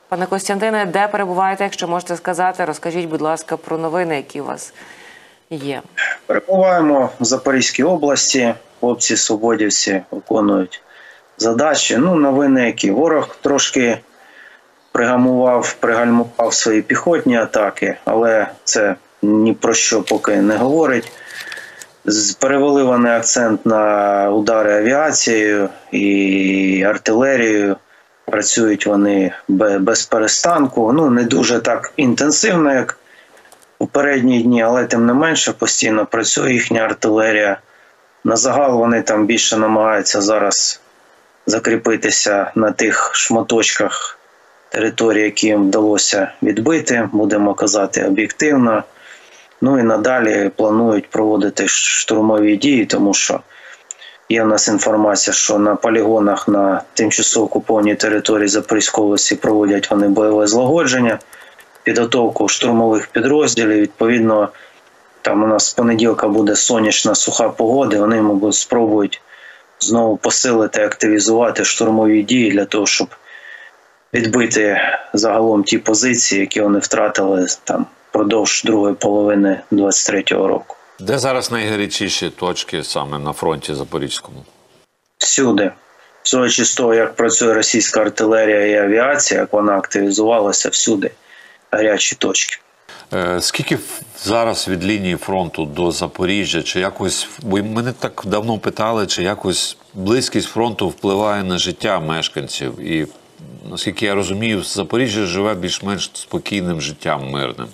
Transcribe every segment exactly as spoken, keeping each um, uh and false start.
Пане Костянтине, де перебуваєте, якщо можете сказати, розкажіть, будь ласка, про новини, які у вас є. Перебуваємо в Запорізькій області, хлопці-свободівці виконують задачі. Ну, новини які. Ворог трошки пригамував, пригальмував свої піхотні атаки, але це ні про що поки не говорить. Перевели вони акцент на удари авіацією і артилерією. Працюють вони без перестанку. Ну, не дуже так інтенсивно, як у передні дні, але тим не менше постійно працює їхня артилерія. На загал вони там більше намагаються зараз закріпитися на тих шматочках території, які їм вдалося відбити, будемо казати об'єктивно. Ну і надалі планують проводити штурмові дії, тому що є в нас інформація, що на полігонах на тимчасово окупованій території Запорізької області проводять вони бойове злагодження, підготовку штурмових підрозділів. Відповідно, там у нас з понеділка буде сонячна суха погода, вони, мабуть, спробують знову посилити, активізувати штурмові дії для того, щоб відбити загалом ті позиції, які вони втратили там впродовж другої половини двадцять третього року. Де зараз найгарячіші точки саме на фронті Запорізькому? Всюди. Судячи з того, як працює російська артилерія і авіація, як вона активізувалася, всюди гарячі точки. Е, скільки зараз від лінії фронту до Запоріжжя, чи якось, бо мене так давно питали, чи якось близькість фронту впливає на життя мешканців? І, наскільки я розумію, Запоріжжя живе більш-менш спокійним життям, мирним.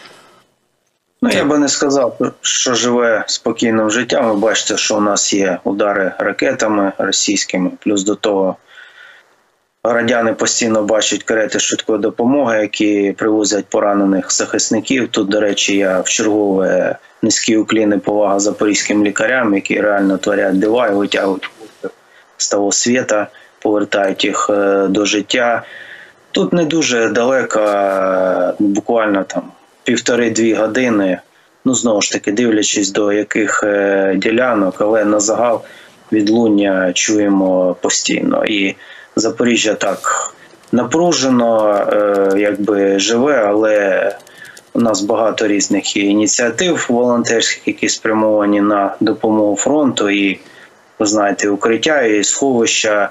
Ну, я би не сказав, що живе спокійним життям. Ви бачите, що у нас є удари ракетами російськими. Плюс до того громадяни постійно бачать карети швидкої допомоги, які привозять поранених захисників. Тут, до речі, я в чергове низький уклін і повага запорізьким лікарям, які реально творять дива і витягують з того світа, повертають їх до життя. Тут не дуже далеко, буквально там півтори-дві години, ну, знову ж таки, дивлячись до яких е, ділянок, але на загал відлуння чуємо постійно. І Запоріжжя так напружено, е, якби живе, але у нас багато різних ініціатив волонтерських, які спрямовані на допомогу фронту, і, ви знаєте, укриття і сховища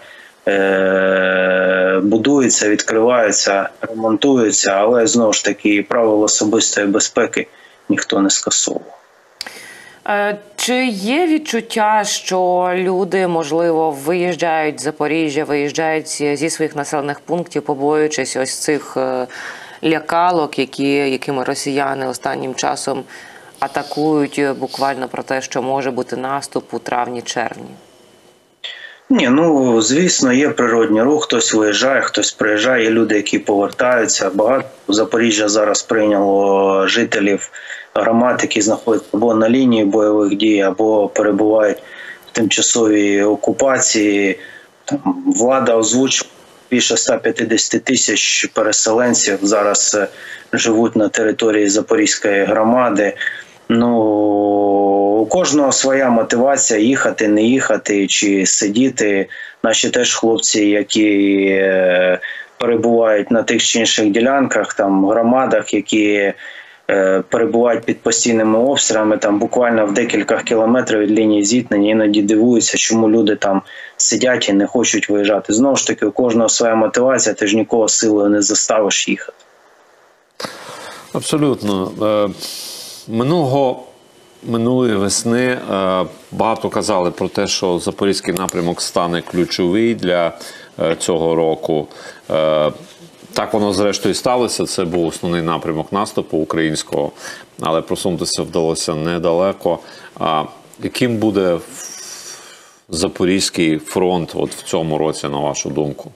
будуються, відкриваються, ремонтуються, але знову ж таки правил особистої безпеки ніхто не скасовував. Чи є відчуття, що люди, можливо, виїжджають з Запоріжжя, виїжджають зі своїх населених пунктів, побоюючись ось цих лякалок, які, якими росіяни останнім часом атакують, буквально про те, що може бути наступ у травні-червні? Ні, ну, звісно, є природній рух, хтось виїжджає, хтось приїжджає, є люди, які повертаються. Багато Запоріжжя зараз прийняло жителів громад, які знаходяться або на лінії бойових дій, або перебувають в тимчасовій окупації. Там влада озвучила, більше ста п'ятдесят тисяч переселенців зараз живуть на території Запорізької громади. Ну, у кожного своя мотивація їхати, не їхати чи сидіти. Наші теж хлопці, які е, перебувають на тих чи інших ділянках, там, громадах, які е, перебувають під постійними обстрілами, там буквально в декілька кілометрів від лінії зіткнення, іноді дивуються, чому люди там сидять і не хочуть виїжджати. Знову ж таки, у кожного своя мотивація, ти ж нікого силою не заставиш їхати. Абсолютно. Минулого, минулої весни е, багато казали про те, що Запорізький напрямок стане ключовий для е, цього року. Е, так воно зрештою сталося, це був основний напрямок наступу українського, але просунутися вдалося недалеко. А яким буде Запорізький фронт от в цьому році, на вашу думку?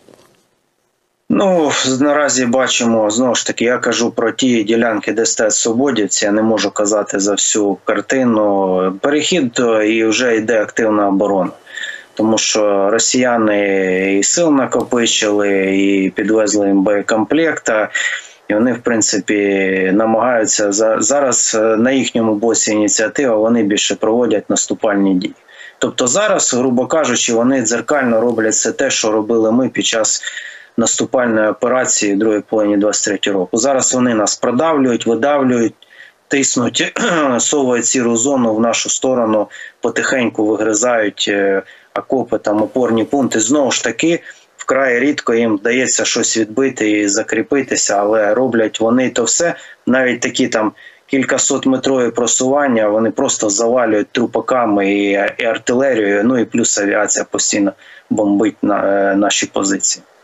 Ну, наразі бачимо, знову ж таки, я кажу про ті ділянки, де стоять свободівці, я не можу казати за всю картину. Перехід і вже йде активна оборона. Тому що росіяни і сил накопичили, і підвезли їм боєкомплекта, і вони, в принципі, намагаються, зараз на їхньому боці ініціатива, вони більше проводять наступальні дії. Тобто зараз, грубо кажучи, вони дзеркально роблять все те, що робили ми під час наступальної операції в другій половині двадцять третього року. Зараз вони нас продавлюють, видавлюють, тиснуть, совують сіру зону в нашу сторону, потихеньку вигризають окопи, там опорні пункти. Знову ж таки, вкрай рідко їм вдається щось відбити і закріпитися, але роблять вони то все, навіть такі там кількасотметрові просування, вони просто завалюють трупаками і, і артилерією, ну і плюс авіація постійно бомбить на, наші позиції.